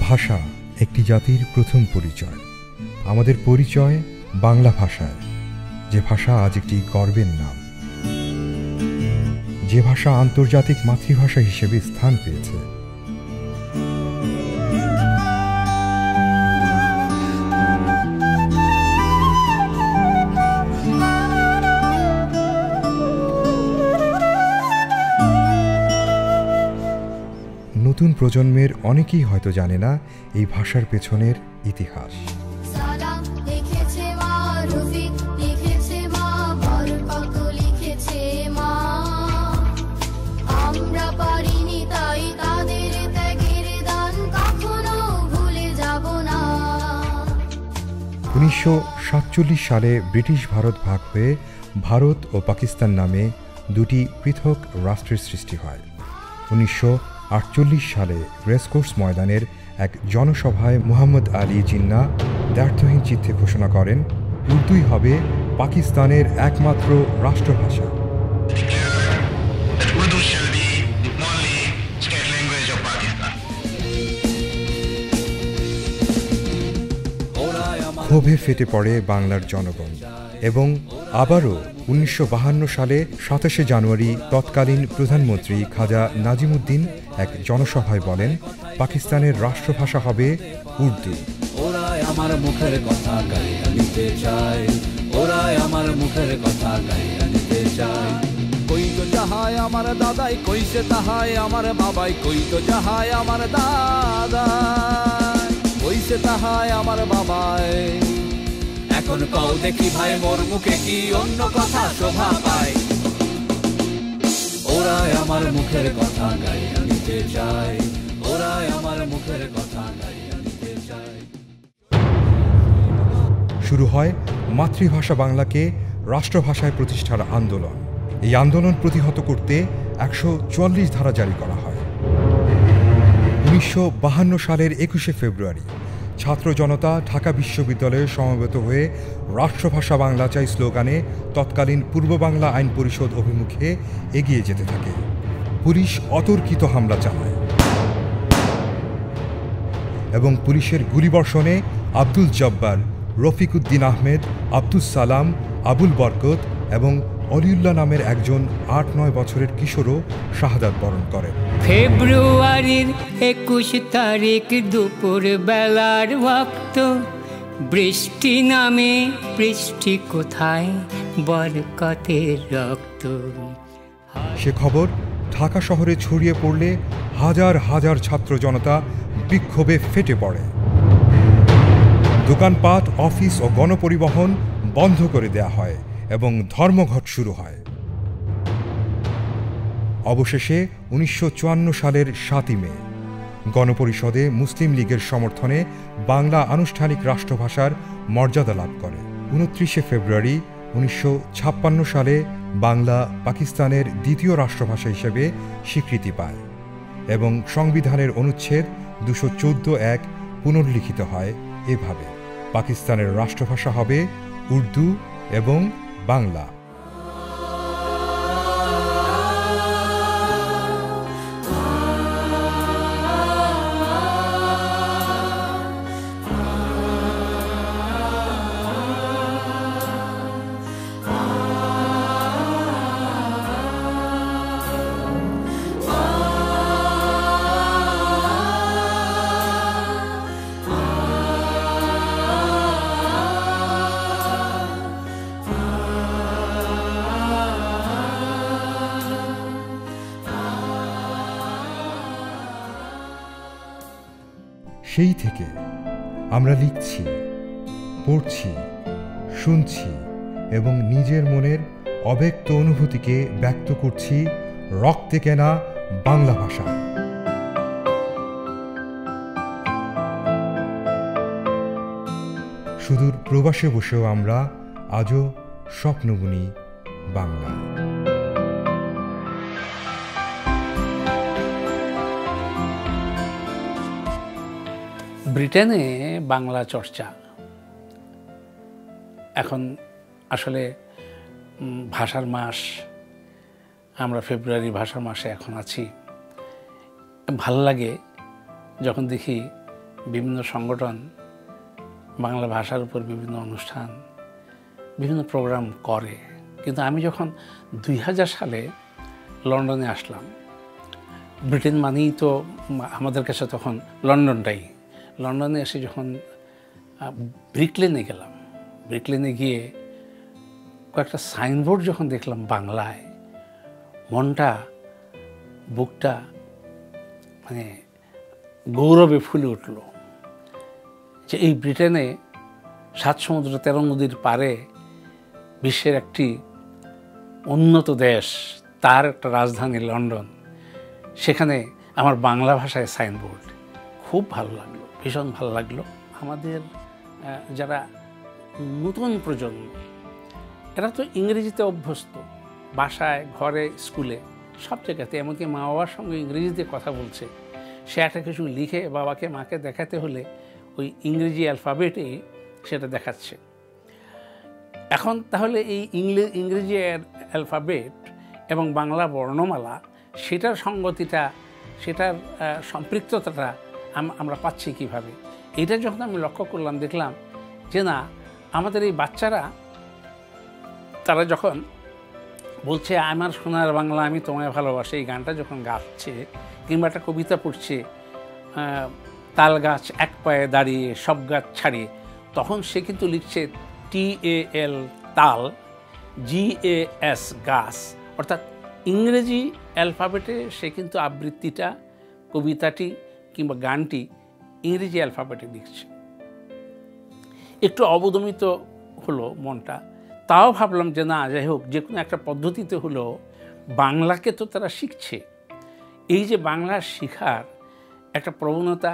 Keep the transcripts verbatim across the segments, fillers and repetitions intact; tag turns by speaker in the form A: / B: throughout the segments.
A: ভাষা একটি জাতির প্রথম পরিচয়। আমাদের পরিচয় বাংলা ভাষায়, যে ভাষা আজ একটি গর্বের নাম, যে ভাষা আন্তর্জাতিক মাতৃভাষা হিসেবে স্থান পেয়েছে। নতুন প্রজন্মের অনেকেই হয়তো জানে না এই ভাষার পেছনের ইতিহাস। উনিশশো সাতচল্লিশ সালে ব্রিটিশ ভারত ভাগ হয়ে ভারত ও পাকিস্তান নামে দুটি পৃথক রাষ্ট্রের সৃষ্টি হয়। উনিশশো আটচল্লিশ সালে রেসকোর্স ময়দানের এক জনসভায় মুহাম্মদ আলী জিন্নাহ দ্ব্যর্থহীন চিত্তে ঘোষণা করেন, উর্দুই হবে পাকিস্তানের একমাত্র রাষ্ট্রভাষা। ক্ষোভে ফেটে পড়ে বাংলার জনগণ এবং আবারও উনিশশো বাহান্ন সালে সাতাশে জানুয়ারি তৎকালীন প্রধানমন্ত্রী খাজা নাজিমুদ্দিন এক জনসভায় বলেন, পাকিস্তানের রাষ্ট্রভাষা হবে উর্দু। ওরাই আমার মুখের কথা গাইয়া নিতে চায়, ওরাই আমার মুখের কথা গাইয়া নিতে চায়। কই তো যাহাই আমার দাদাই, কইছে তাহাই আমার বাবাই, কই তো যাহাই আমার দাদাই, কইছে তাহাই আমার বাবাই। এখন কও দেখি ভাই মোর মুখে কি অন্য কথা শোভা পায়। ওরাই আমার মুখের কথা গাইয়া নিতে চায়, ওরাই আমার মুখের কথা গাইয়া নিতে চায়। শুরু হয় মাতৃভাষা বাংলাকে রাষ্ট্রভাষায় প্রতিষ্ঠার আন্দোলন। এই আন্দোলন প্রতিহত করতে একশো চুয়াল্লিশ ধারা জারি করা হয়। উনিশশো বাহান্ন সালের একুশে ফেব্রুয়ারি ছাত্র জনতা ঢাকা বিশ্ববিদ্যালয়ে সমবেত হয়ে রাষ্ট্রভাষা বাংলা চাই স্লোগানে তৎকালীন পূর্ব বাংলা আইন পরিষদ অভিমুখে এগিয়ে যেতে থাকে। পুলিশ অতর্কিত হামলা চালায় এবং পুলিশের গুলিবর্ষণে আব্দুল জব্বার, রফিক উদ্দিন আহমেদ, আব্দুস সালাম, আবুল বরকত এবং অলিউল্লাহ নামের একজন আট নয় বছরের কিশোরও শাহাদাত বরণ করেন।
B: ফেব্রুয়ারির একুশ তারিখ দুপুর বেলার ওয়াক্ত, বৃষ্টি নামে বৃষ্টি কোথায় বরকতের রক্ত।
A: সে খবর ঢাকা শহরে ছড়িয়ে পড়লে হাজার হাজার ছাত্র জনতা বিক্ষোভে ফেটে পড়ে। দোকানপাট, অফিস ও গণপরিবহন বন্ধ করে দেয়া হয় এবং ধর্মঘট শুরু হয়। অবশেষে উনিশশো চুয়ান্ন সালের সাতই মে গণপরিষদে মুসলিম লীগের সমর্থনে বাংলা আনুষ্ঠানিক রাষ্ট্রভাষার মর্যাদা লাভ করে। উনত্রিশে ফেব্রুয়ারি উনিশশো ছাপ্পান্ন সালে বাংলা পাকিস্তানের দ্বিতীয় রাষ্ট্রভাষা হিসেবে স্বীকৃতি পায় এবং সংবিধানের অনুচ্ছেদ দুশো চোদ্দ এক পুনর্লিখিত হয় এভাবে, পাকিস্তানের রাষ্ট্রভাষা হবে উর্দু এবং বাংলা। সেই থেকে আমরা লিখছি, পড়ছি, শুনছি এবং নিজের মনের অব্যক্ত অনুভূতিকে ব্যক্ত করছি রক্তে কেনা বাংলা ভাষা। সুদূর প্রবাসে বসেও আমরা আজও স্বপ্ন বুনি বাংলা।
C: ব্রিটেনে বাংলা চর্চা এখন আসলে ভাষার মাস, আমরা ফেব্রুয়ারি ভাষার মাসে এখন আছি। ভালো লাগে যখন দেখি বিভিন্ন সংগঠন বাংলা ভাষার উপর বিভিন্ন অনুষ্ঠান, বিভিন্ন প্রোগ্রাম করে। কিন্তু আমি যখন দুই হাজার সালে লন্ডনে আসলাম, ব্রিটেন মানেই তো আমাদের কাছে তখন লন্ডনটাই। লন্ডনে এসে যখন ব্রিকলেনে গেলাম, ব্রিকলেনে গিয়ে কয়েকটা সাইনবোর্ড যখন দেখলাম বাংলায়, মনটা, বুকটা মানে গৌরবে ফুলে উঠল যে এই ব্রিটেনে সাত সমুদ্র তেরো নদীর পারে বিশ্বের একটি উন্নত দেশ, তার একটা রাজধানী লন্ডন, সেখানে আমার বাংলা ভাষায় সাইনবোর্ড। খুব ভালো লাগলো, ভীষণ ভালো লাগলো। আমাদের যারা নতুন প্রজন্ম, এরা তো ইংরেজিতে অভ্যস্ত, বাসায়, ঘরে, স্কুলে, সব জায়গাতে, এমনকি মা বাবার সঙ্গে ইংরেজিতে কথা বলছে। সে একটা কিছু লিখে বাবাকে মাকে দেখাতে হলে ওই ইংরেজি অ্যালফাবেটেই সেটা দেখাচ্ছে। এখন তাহলে এই ইংরেজি অ্যালফাবেট এবং বাংলা বর্ণমালা, সেটার সঙ্গতিটা, সেটার সম্পৃক্ততাটা আমরা পাচ্ছি কিভাবে? এটা যখন আমি লক্ষ্য করলাম, দেখলাম যে না, আমাদের এই বাচ্চারা, তারা যখন বলছে আমার সোনার বাংলা আমি তোমায় ভালোবাসি, এই গানটা যখন গাচ্ছে, কিংবা একটা কবিতা পড়ছে, তাল গাছ এক পায়ে দাঁড়িয়ে সব গাছ ছাড়িয়ে, তখন সে কিন্তু লিখছে টি এ এল তাল, জি এ এস গাছ, অর্থাৎ ইংরেজি অ্যালফাবেটে সে কিন্তু আবৃত্তিটা, কবিতাটি কিংবা গানটি ইংরেজি অ্যালফাবেটে লিখছে। একটু অবদমিত হলো মনটা, তাও ভাবলাম যে না, যাই হোক, যে কোনো একটা পদ্ধতিতে হলো বাংলাকে তো তারা শিখছে। এই যে বাংলা শেখার একটা প্রবণতা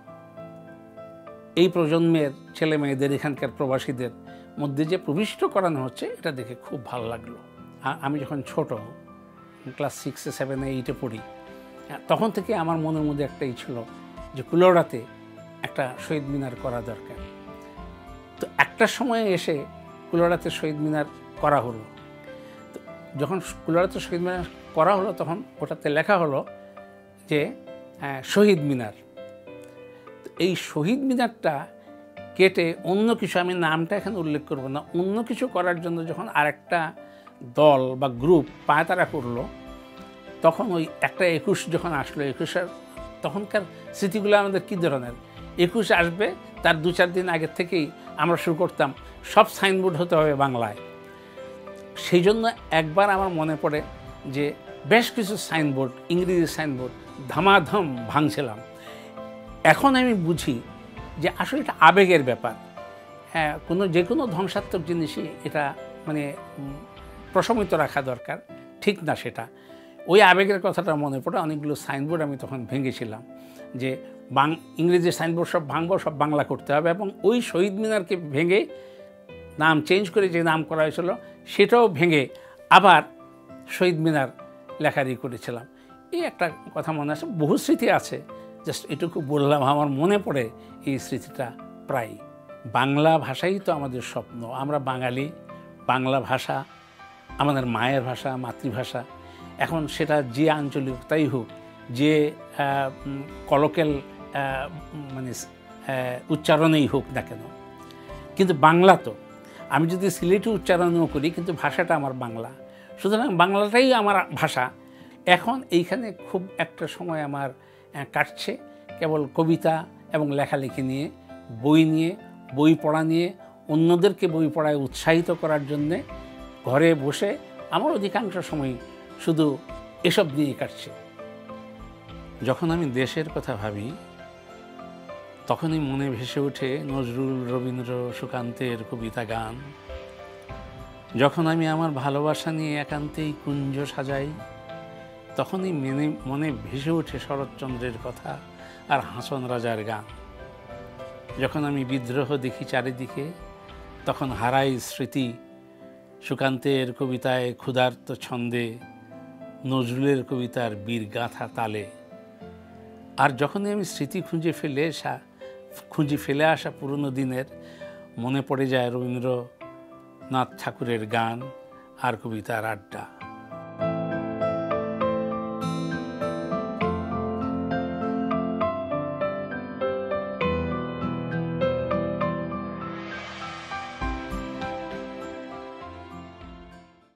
C: এই প্রজন্মের ছেলে মেয়েদের, এখানকার প্রবাসীদের মধ্যে যে প্রবিষ্ট করানো হচ্ছে, এটা দেখে খুব ভালো লাগলো। আমি যখন ছোট, ক্লাস সিক্সে সেভেনে এইটে পড়ি, তখন থেকে আমার মনের মধ্যে একটাই ছিল যে কুলাউড়াতে একটা শহীদ মিনার করা দরকার। তো একটা সময়ে এসে কুলাউড়াতে শহীদ মিনার করা হলো। তো যখন কুলাউড়াতে শহীদ মিনার করা হলো, তখন ওটাতে লেখা হলো যে শহীদ মিনার। এই শহীদ মিনারটা কেটে অন্য কিছু, আমি নামটা এখানে উল্লেখ করব না, অন্য কিছু করার জন্য যখন আরেকটা দল বা গ্রুপ পায়তারা করলো, তখন ওই একটা একুশ যখন আসলো, একুশের তখনকার স্মৃতিগুলো আমাদের কী ধরনের, একুশ আসবে তার দু চার দিন আগের থেকেই আমরা শুরু করতাম সব সাইনবোর্ড হতে হবে বাংলায়। সেই জন্য একবার আমার মনে পড়ে যে বেশ কিছু সাইনবোর্ড, ইংরেজি সাইনবোর্ড ধামাধম ভাঙছিলাম। এখন আমি বুঝি যে আসলে এটা আবেগের ব্যাপার। হ্যাঁ, কোনো যে কোনো ধ্বংসাত্মক জিনিসই এটা মানে প্রশমিত রাখা দরকার, ঠিক না সেটা। ওই আবেগের কথাটা মনে পড়ে, অনেকগুলো সাইনবোর্ড আমি তখন ভেঙেছিলাম যে বাং ইংরেজি সাইনবোর্ড সব ভাঙবো, সব বাংলা করতে হবে, এবং ওই শহীদ মিনারকে ভেঙে নাম চেঞ্জ করে যে নাম করা হয়েছিল সেটাও ভেঙে আবার শহীদ মিনার লেখারি করেছিলাম। এই একটা কথা মনে আছে, বহু স্মৃতি আছে, জাস্ট এটুকু বললাম, আমার মনে পড়ে এই স্মৃতিটা প্রায়। বাংলা ভাষাই তো আমাদের স্বপ্ন, আমরা বাঙালি, বাংলা ভাষা আমাদের মায়ের ভাষা, মাতৃভাষা। এখন সেটা যে আঞ্চলিকতাই হোক, যে কলোকিয়াল মানে উচ্চারণেই হোক না কেন, কিন্তু বাংলা তো, আমি যদি সিলেটি উচ্চারণও করি কিন্তু ভাষাটা আমার বাংলা, সুতরাং বাংলাটাই আমার ভাষা। এখন এইখানে খুব একটা সময় আমার কাটছে কেবল কবিতা এবং লেখালেখি নিয়ে, বই নিয়ে, বই পড়া নিয়ে, অন্যদেরকে বই পড়ায় উৎসাহিত করার জন্যে ঘরে বসে আমার অধিকাংশ সময় শুধু এসব নিয়েই কাটছে। যখন আমি দেশের কথা ভাবি, তখনই মনে ভেসে ওঠে নজরুল, রবীন্দ্র, সুকান্তের কবিতা গান। যখন আমি আমার ভালোবাসা নিয়ে একান্তেই কুঞ্জ সাজাই, তখনই মেনে মনে ভেসে ওঠে শরৎচন্দ্রের কথা আর হাসন রাজার গান। যখন আমি বিদ্রোহ দেখি চারিদিকে, তখন হারাই স্মৃতি সুকান্তের কবিতায় ক্ষুধার্ত ছন্দে, নজরুলের কবিতার বীরগাথা তালে। আর যখনই আমি স্মৃতি খুঁজে ফেলে আসা খুঁজে ফেলে আসা পুরনো দিনের, মনে পড়ে যায় রবীন্দ্রনাথ ঠাকুরের গান আর কবিতার আড্ডা।